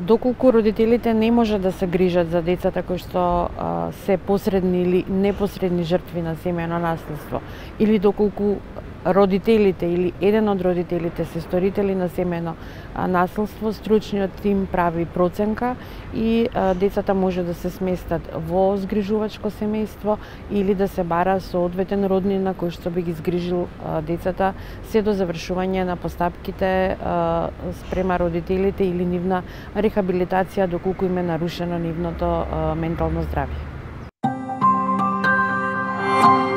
Доколку родителите не може да се грижат за децата кои што се посредни или непосредни жртви на семејно наследство, или доколку родителите или еден од родителите се сторители на семејно наследство, стручниот тим прави проценка и децата може да се сместат во згрижувачко семејство или да се бара соодветен роднина кој што би ги згрижил децата се до завршување на постапките спрема родителите или нивна рехабилитација доколку им е нарушено нивното ментално здравје.